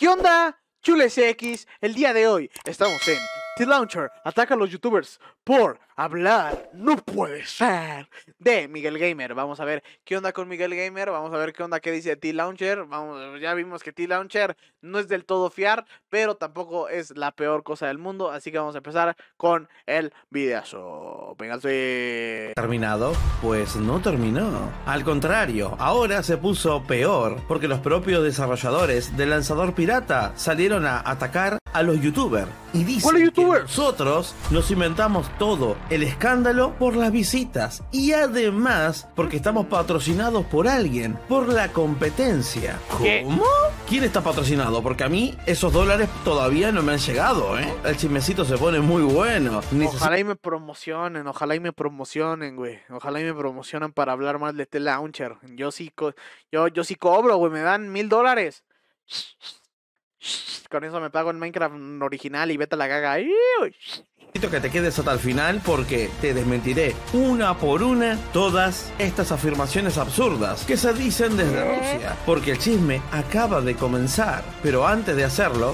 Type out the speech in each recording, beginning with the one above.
¿Qué onda, Chules X? El día de hoy estamos en T-Launcher ataca a los youtubers por hablar, no puede ser, de Miguel Gamer. Vamos a ver qué onda con Miguel Gamer, vamos a ver qué onda que dice T-Launcher. Ya vimos que T-Launcher no es del todo fiar, pero tampoco es la peor cosa del mundo, así que vamos a empezar con el videazo. Véngase. ¿Terminado? Pues no terminó. Al contrario, ahora se puso peor, porque los propios desarrolladores del lanzador pirata salieron a atacar a los youtubers. Y dicen ¿Cuáles que youtubers? nosotros nos inventamos todo el escándalo por las visitas. Y además, porque estamos patrocinados por alguien, por la competencia. ¿Qué? ¿Cómo? ¿Quién está patrocinado? Porque a mí esos dólares todavía no me han llegado, ¿eh? El chismecito se pone muy bueno. Ojalá y me promocionen, güey. Ojalá y me promocionen para hablar más de T-Launcher. Yo sí cobro, güey. Me dan $1000. Con eso me pago en Minecraft original y vete a la caga. Necesito que te quedes hasta el final porque te desmentiré una por una todas estas afirmaciones absurdas que se dicen desde Rusia, porque el chisme acaba de comenzar. Pero antes de hacerlo,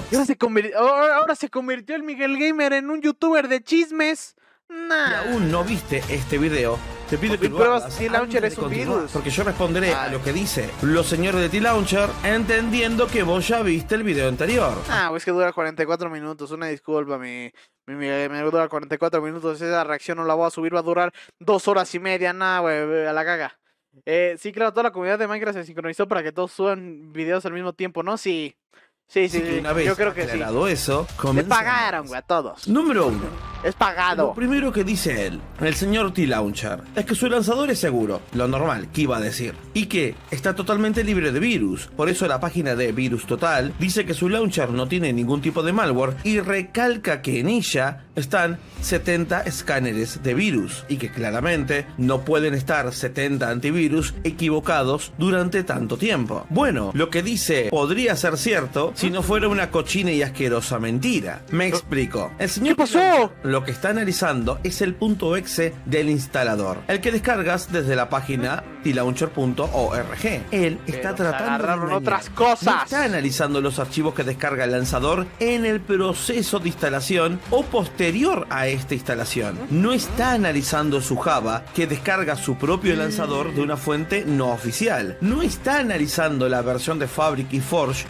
Ahora se convirtió el Miguel Gamer en un youtuber de chismes. si Nah. aún no viste este video, te pido que lo pruebas hagas T-Launcher antes es de un continuar, virus. porque yo responderé a Ay. lo que dice los señores de T-Launcher, entendiendo que vos ya viste el video anterior. Es que dura 44 minutos. Una disculpa, mi Miguel Gamer dura 44 minutos. Esa reacción no la voy a subir, va a durar 2 horas y media. Nah, güey, a la caga. Sí, claro, toda la comunidad de Minecraft se sincronizó para que todos suban videos al mismo tiempo, ¿no? Sí. Sí, Así que una vez yo creo que sí. aclarado eso, Le comencemos. pagaron, güey, a todos. Número 1. Es pagado. Lo primero que dice él, el señor T-Launcher, es que su lanzador es seguro, lo normal, que iba a decir, y que está totalmente libre de virus. Por eso la página de Virus Total dice que su launcher no tiene ningún tipo de malware y recalca que en ella están 70 escáneres de virus y que claramente no pueden estar 70 antivirus equivocados durante tanto tiempo. Bueno, lo que dice podría ser cierto si no fuera una cochina y asquerosa mentira. Me explico. El señor ¿Qué pasó? T-Launcher lo que está analizando es el .exe del instalador, el que descargas desde la página tlauncher.org. Él está tratando de agarraron engañar. otras cosas. No está analizando los archivos que descarga el lanzador en el proceso de instalación o posterior a esta instalación. No está analizando su Java que descarga su propio lanzador de una fuente no oficial. No está analizando la versión de Fabric y Forge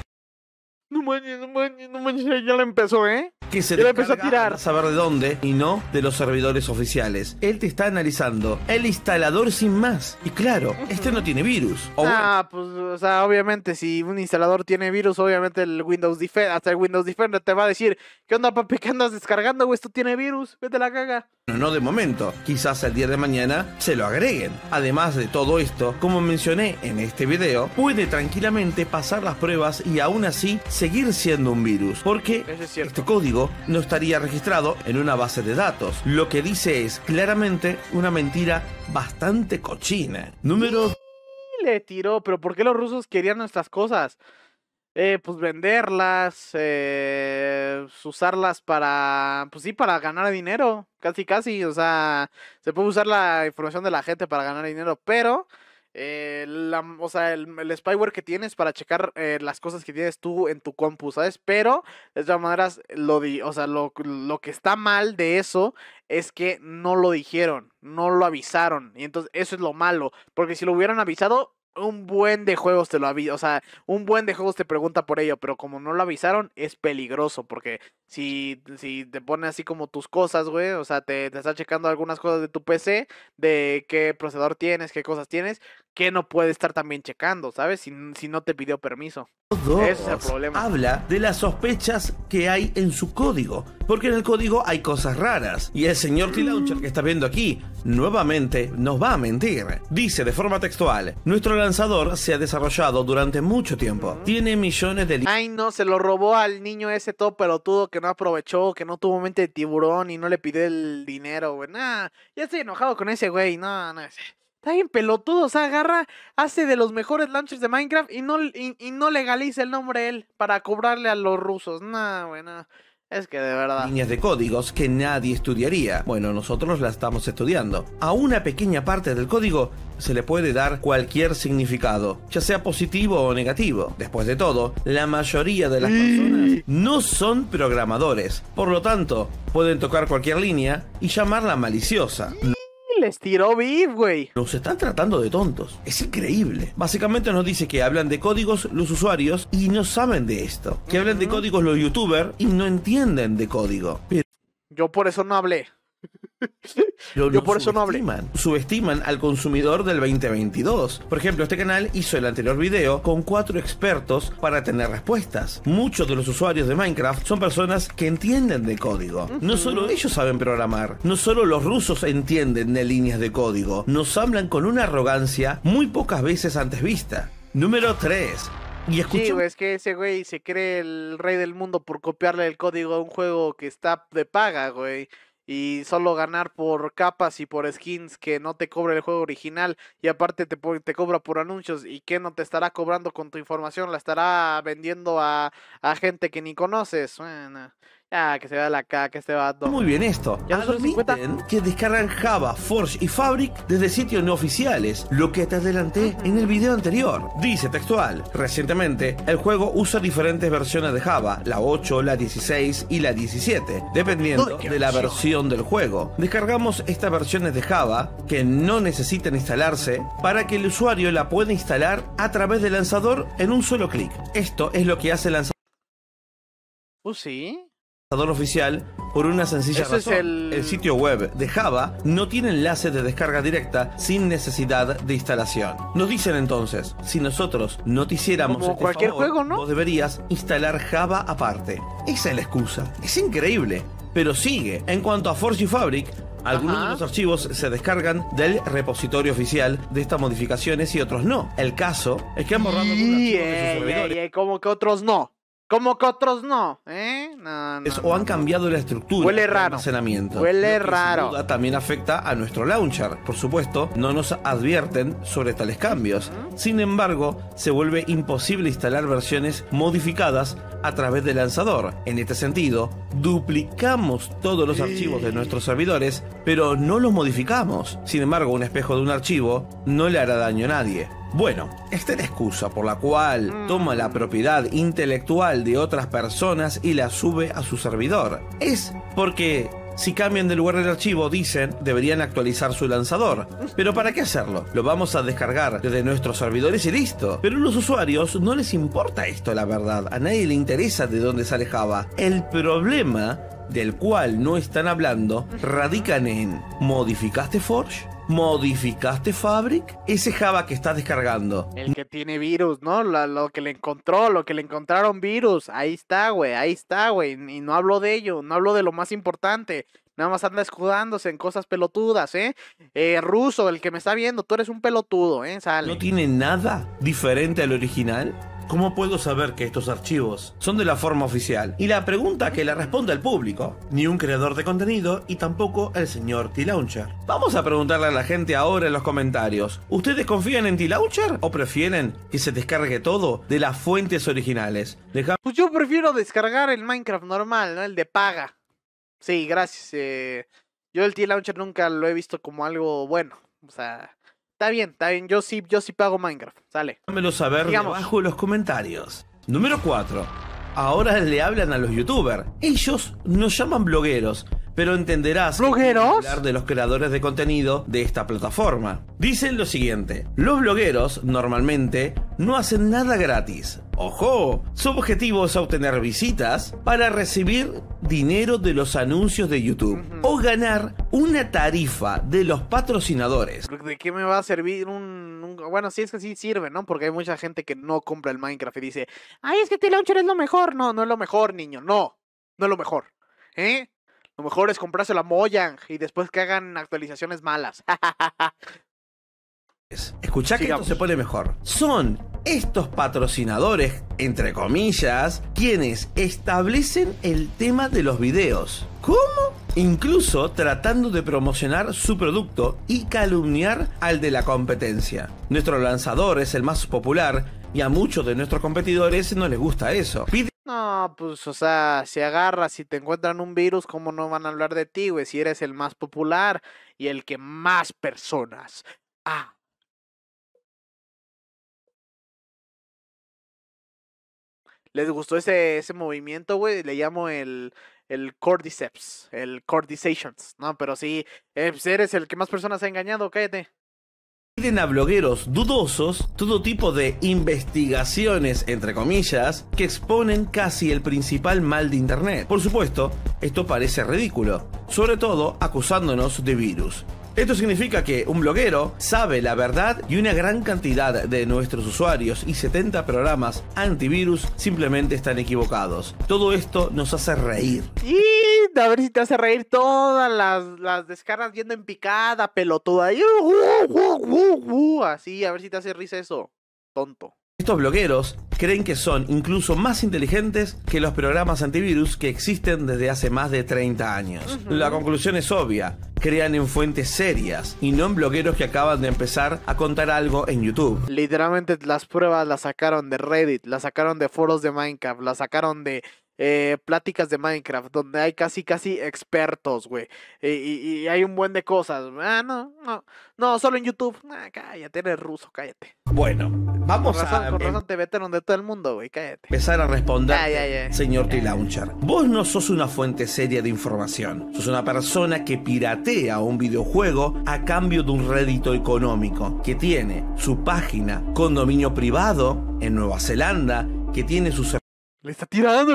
No manches, ya la empezó, ¿eh? que se Ya la empezó a descarga tirar. a saber de dónde y no de los servidores oficiales. Él te está analizando el instalador sin más. Y claro, este no tiene virus. O Pues, o sea, obviamente, si un instalador tiene virus, obviamente el Windows Defender, hasta el Windows Defender te va a decir, ¿qué onda, papi? ¿Qué andas descargando, güey? Esto tiene virus, vete a la caga. no de momento. Quizás el día de mañana se lo agreguen. Además de todo esto, como mencioné en este video, puede tranquilamente pasar las pruebas y aún así seguir siendo un virus. Porque Eso es cierto. este código no estaría registrado en una base de datos. Lo que dice es claramente una mentira bastante cochina. Número Le tiró, pero ¿por qué los rusos querían nuestras cosas? Pues venderlas, usarlas para, pues sí, para ganar dinero, casi, o sea, se puede usar la información de la gente para ganar dinero, pero, o sea, el spyware que tienes para checar las cosas que tienes tú en tu compu, ¿sabes? Pero, de todas maneras, o sea, lo que está mal de eso es que no lo dijeron, no lo avisaron, y entonces eso es lo malo, porque si lo hubieran avisado, un buen de juegos te lo avisa, o sea, un buen de juegos te pregunta por ello, pero como no lo avisaron, es peligroso, porque si te pone así como tus cosas, güey, o sea, te está checando algunas cosas de tu PC, de qué procesador tienes, qué cosas tienes, que no puede estar también checando, ¿sabes? Si no te pidió permiso. 2 Ese es el problema. habla de las sospechas que hay en su código, porque en el código hay cosas raras, y el señor T-Launcher que está viendo aquí nuevamente nos va a mentir. Dice de forma textual: nuestro lanzador se ha desarrollado durante mucho tiempo, tiene millones de Ay, no, se lo robó al niño ese todo pelotudo que no aprovechó, que no tuvo mente de tiburón y no le pidió el dinero, güey. Nah, ya estoy enojado con ese güey, no. Está bien pelotudo, o sea, hace de los mejores launchers de Minecraft y no legaliza el nombre él para cobrarle a los rusos. Nah, güey, nah. Es que de verdad. Líneas de códigos que nadie estudiaría. Bueno, nosotros la estamos estudiando. A una pequeña parte del código se le puede dar cualquier significado, ya sea positivo o negativo. Después de todo, la mayoría de las personas no son programadores. Por lo tanto, pueden tocar cualquier línea y llamarla maliciosa. Les tiró beef, güey. Nos están tratando de tontos. Es increíble. Básicamente nos dice que hablan de códigos los usuarios y no saben de esto. Que hablan de códigos los youtubers y no entienden de código. Pero yo por eso no hablé. Yo por eso no hablé. Subestiman al consumidor del 2022. Por ejemplo, este canal hizo el anterior video con 4 expertos para tener respuestas. Muchos de los usuarios de Minecraft son personas que entienden de código. No solo ellos saben programar, no solo los rusos entienden de líneas de código, nos hablan con una arrogancia muy pocas veces antes vista. Número 3. Y sí, güey, es que ese güey se cree el rey del mundo por copiarle el código a un juego que está de paga, güey. Y solo ganar por capas y por skins que no te cobra el juego original. Y aparte te cobra por anuncios. ¿Y qué no te estará cobrando con tu información? La estará vendiendo a gente que ni conoces. Bueno, ya, que se vea la caca este vato. Muy bien esto. Ya son 50. Que descargan Java, Forge y Fabric desde sitios no oficiales, lo que te adelanté en el video anterior. Dice textual: recientemente, el juego usa diferentes versiones de Java, la 8, la 16 y la 17, dependiendo de la versión del juego. Descargamos estas versiones de Java, que no necesitan instalarse, para que el usuario la pueda instalar a través del lanzador en un solo clic. Esto es lo que hace el lanzador. Sí. Oficial por una sencilla razón. El sitio web de Java no tiene enlace de descarga directa sin necesidad de instalación. Nos dicen entonces, si nosotros no te hiciéramos como este cualquier favor, juego, ¿no? vos deberías instalar Java aparte. Esa es la excusa. Es increíble, pero sigue. En cuanto a Forge y Fabric, algunos de los archivos se descargan del repositorio oficial de estas modificaciones y otros no. El caso es que han borrado algunos archivos de sus servidores. Como que otros no. Como que otros no, o han cambiado la estructura. Huele raro. Almacenamiento. Huele raro. Sin duda también afecta a nuestro launcher. Por supuesto, no nos advierten sobre tales cambios. Sin embargo, se vuelve imposible instalar versiones modificadas a través del lanzador. En este sentido, duplicamos todos los archivos de nuestros servidores, pero no los modificamos. Sin embargo, un espejo de un archivo no le hará daño a nadie. Bueno, esta es la excusa por la cual toma la propiedad intelectual de otras personas y la sube a su servidor. Es porque si cambian de lugar del archivo, dicen, deberían actualizar su lanzador. Pero ¿para qué hacerlo? Lo vamos a descargar desde nuestros servidores y listo. Pero a los usuarios no les importa esto, la verdad. A nadie le interesa de dónde sale Java. El problema del cual no están hablando radican en ¿modificaste Forge? ¿Modificaste Fabric? Ese Java que estás descargando. El que tiene virus, ¿no? Lo que le encontraron virus. Ahí está, güey. Y no hablo de ello, no hablo de lo más importante. Nada más anda escudándose en cosas pelotudas, Ruso, el que me está viendo, tú eres un pelotudo, Sale. ¿No tiene nada diferente al original? ¿Cómo puedo saber que estos archivos son de la forma oficial? Y la pregunta que le responde al público. Ni un creador de contenido y tampoco el señor T-Launcher. Vamos a preguntarle a la gente ahora en los comentarios. ¿Ustedes confían en T-Launcher o prefieren que se descargue todo de las fuentes originales? Pues yo prefiero descargar el Minecraft normal, ¿no? El de paga. Sí, gracias. Yo el T-Launcher nunca lo he visto como algo bueno. O sea... Está bien, yo sí pago Minecraft, sale. Déjamelo saber debajo en los comentarios. Número 4. Ahora le hablan a los youtubers. Ellos nos llaman blogueros, pero entenderás ¿blogueros? Hablar de los creadores de contenido de esta plataforma. Dicen lo siguiente: los blogueros normalmente no hacen nada gratis. ¡Ojo! Su objetivo es obtener visitas para recibir dinero de los anuncios de YouTube o ganar una tarifa de los patrocinadores. ¿De qué me va a servir Bueno, sí, es que sí sirve, ¿no? Porque hay mucha gente que no compra el Minecraft y dice, ay, es que T-Launcher es lo mejor. No, no es lo mejor, niño, no es lo mejor, Lo mejor es comprarse la Mojang y después que hagan actualizaciones malas. Escuchá que esto se pone mejor. Son estos patrocinadores, entre comillas, quienes establecen el tema de los videos. ¿Cómo? Incluso tratando de promocionar su producto y calumniar al de la competencia. Nuestro lanzador es el más popular y a muchos de nuestros competidores no les gusta eso. No, pues, o sea, si agarras, si te encuentran un virus, ¿cómo no van a hablar de ti, güey? Si eres el más popular y el que más personas. Ah. ¿Les gustó ese movimiento, güey? Le llamo el Cordyceps, el Cordycetions, ¿no? Pero sí, pues eres el que más personas ha engañado, cállate. Piden a blogueros dudosos todo tipo de investigaciones, entre comillas, que exponen casi el principal mal de Internet. Por supuesto, esto parece ridículo, sobre todo acusándonos de virus. Esto significa que un bloguero sabe la verdad y una gran cantidad de nuestros usuarios y 70 programas antivirus simplemente están equivocados. Todo esto nos hace reír. Y a ver si te hace reír todas las descargas yendo en picada, pelotuda. Así, a ver si te hace risa eso, tonto. Estos blogueros creen que son incluso más inteligentes que los programas antivirus que existen desde hace más de 30 años. La conclusión es obvia. Crean en fuentes serias y no en blogueros que acaban de empezar a contar algo en YouTube. Literalmente las pruebas las sacaron de Reddit, las sacaron de foros de Minecraft, las sacaron de pláticas de Minecraft, donde hay casi expertos, güey. Y hay un buen de cosas. No, solo en YouTube. Cállate, eres ruso, cállate. Bueno, vamos con razón te veten de todo el mundo, güey, cállate. Empezar a responder, ya. señor T-Launcher. Vos no sos una fuente seria de información. Sos una persona que piratea un videojuego a cambio de un rédito económico, que tiene su página con dominio privado en Nueva Zelanda, que tiene sus... Le está tirando,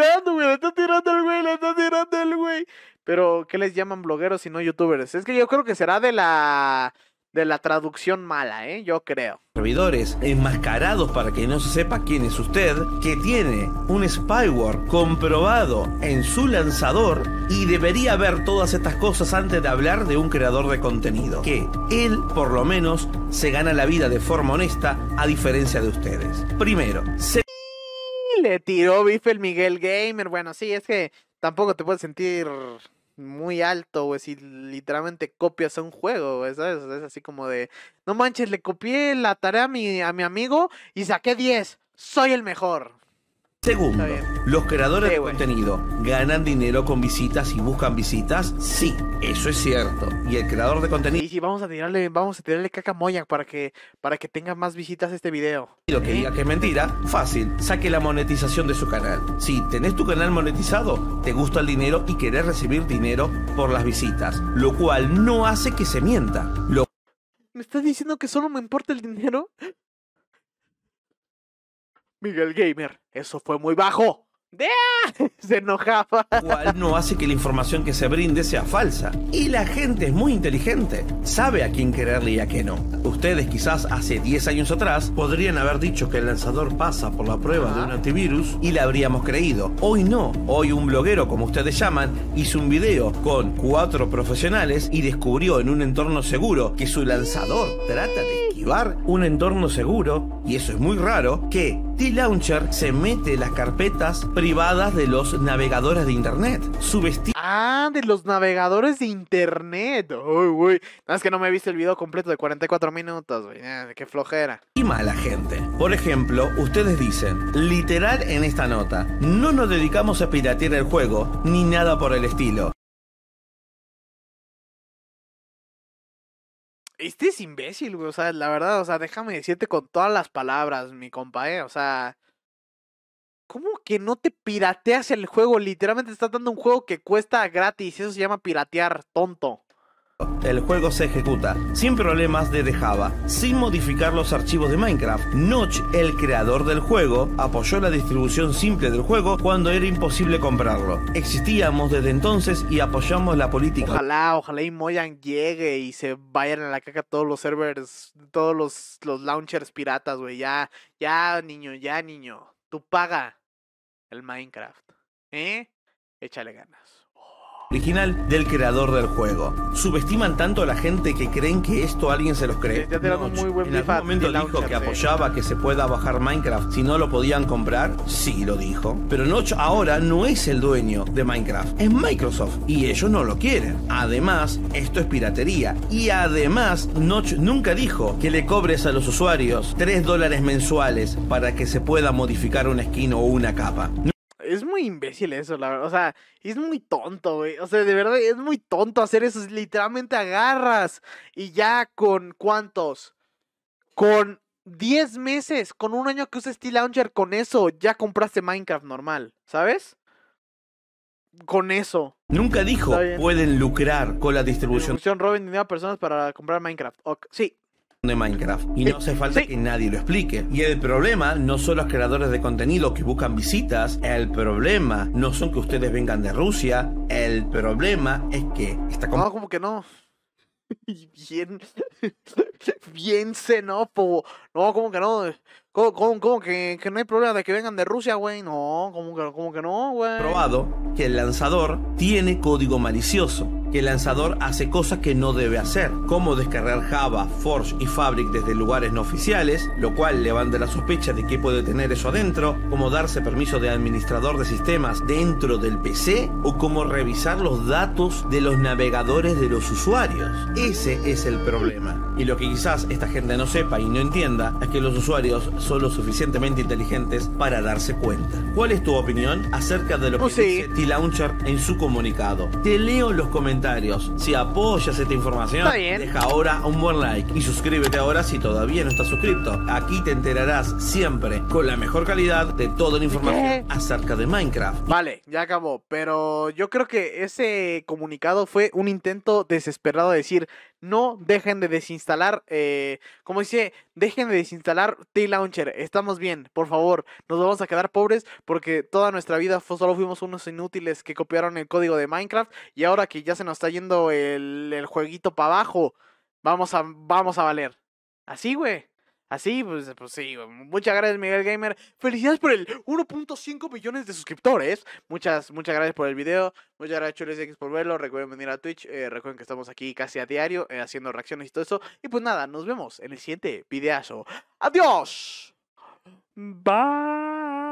güey. Pero, ¿qué les llaman blogueros y no youtubers? Es que yo creo que será de la traducción mala, yo creo. Servidores enmascarados para que no se sepa quién es usted, que tiene un spyware comprobado en su lanzador y debería ver todas estas cosas antes de hablar de un creador de contenido. Que él, por lo menos, se gana la vida de forma honesta a diferencia de ustedes. Primero, le tiró bife el Miguel Gamer. Bueno, sí, es que tampoco te puedes sentir muy alto, güey, si literalmente copias un juego, güey, ¿sabes? Es así como de, no manches, le copié la tarea a mi amigo y saqué 10. Soy el mejor. Segundo, ¿los creadores de contenido ganan dinero con visitas y buscan visitas? Sí, eso es cierto. Y el creador de contenido... Sí, vamos a tirarle caca a Mojang para que tenga más visitas este video. Y lo que diga que es mentira, fácil, saque la monetización de su canal. Si tenés tu canal monetizado, te gusta el dinero y querés recibir dinero por las visitas, lo cual no hace que se mienta. ¿Me estás diciendo que solo me importa el dinero? Miguel Gamer, eso fue muy bajo. Se enojaba. Cual no hace que la información que se brinde sea falsa. Y la gente es muy inteligente. Sabe a quién quererle y a qué no. Ustedes quizás hace 10 años atrás podrían haber dicho que el lanzador pasa por la prueba de un antivirus y le habríamos creído. Hoy no. Hoy un bloguero, como ustedes llaman, hizo un video con 4 profesionales y descubrió en un entorno seguro que su lanzador trata de esquivar un entorno seguro, y eso es muy raro, que T-Launcher se mete en las carpetas privadas de los navegadores de internet. De los navegadores de internet. Uy, güey. Nada más que no me viste el video completo de 44 minutos, güey. Qué flojera. Y mala gente. Por ejemplo, ustedes dicen, literal en esta nota, no nos dedicamos a piratear el juego, ni nada por el estilo. Este es imbécil, güey. O sea, la verdad, o sea, déjame decirte con todas las palabras, mi compa, O sea... ¿Cómo que no te pirateas el juego? Literalmente te estás dando un juego que cuesta gratis. Eso se llama piratear, tonto. El juego se ejecuta sin problemas desde Java, sin modificar los archivos de Minecraft. Notch, el creador del juego, apoyó la distribución simple del juego cuando era imposible comprarlo. Existíamos desde entonces y apoyamos la política. Ojalá y Mojang llegue y se vayan a la caca todos los servers, todos los launchers piratas, güey. Ya, niño. Tú paga el Minecraft. Échale ganas. Original del creador del juego. Subestiman tanto a la gente que creen que esto alguien se los cree. En algún momento dijo que apoyaba que se pueda bajar Minecraft si no lo podían comprar. Sí, lo dijo. Pero Notch ahora no es el dueño de Minecraft. Es Microsoft y ellos no lo quieren. Además, esto es piratería. Y además, Notch nunca dijo que le cobres a los usuarios $3 mensuales para que se pueda modificar una skin o una capa. es muy imbécil eso, la verdad. O sea, es muy tonto, güey. O sea, de verdad, es muy tonto hacer eso. Literalmente agarras y ya con ¿cuántos? Con 10 meses, con un año que uses Steel Launcher, con eso ya compraste Minecraft normal, ¿sabes? Con eso. Nunca dijo Está bien. pueden lucrar con la distribución Distribución, roben dinero a personas para comprar Minecraft. Ok, sí. de Minecraft y no hace falta Sí. que nadie lo explique. Y el problema no son los creadores de contenido que buscan visitas, el problema no son que ustedes vengan de Rusia, el problema es que esta No, como que no. Bien, bien xenófobo. No, como que no. ¿Cómo que no hay problema de que vengan de Rusia, güey? No, como que no, güey. probado que el lanzador tiene código malicioso, que el lanzador hace cosas que no debe hacer, como descargar Java, Forge y Fabric desde lugares no oficiales, lo cual levanta la sospecha de que puede tener eso adentro, como darse permiso de administrador de sistemas dentro del PC o como revisar los datos de los navegadores de los usuarios. Ese es el problema. Y lo que quizás esta gente no sepa y no entienda es que los usuarios son lo suficientemente inteligentes para darse cuenta. ¿Cuál es tu opinión acerca de lo que dice T-Launcher en su comunicado? Te leo los comentarios. Si apoyas esta información, Está bien. deja ahora un buen like y suscríbete ahora si todavía no estás suscrito. Aquí te enterarás siempre con la mejor calidad de toda la información acerca de Minecraft. Vale, ya acabó, pero yo creo que ese comunicado fue un intento desesperado de decir, no dejen de desinstalar, como dice, dejen de desinstalar T-Launcher, estamos bien, por favor, nos vamos a quedar pobres porque toda nuestra vida solo fuimos unos inútiles que copiaron el código de Minecraft y ahora que ya se nos está yendo el jueguito para abajo, vamos a valer. Así, güey. Así, pues sí, güey. Muchas gracias, Miguel Gamer. Felicidades por el 1.5 millones de suscriptores. Muchas gracias por el video. Muchas gracias, Chules X, por verlo. Recuerden venir a Twitch. Recuerden que estamos aquí casi a diario haciendo reacciones y todo eso. Y pues nada, nos vemos en el siguiente videazo. ¡Adiós! Bye.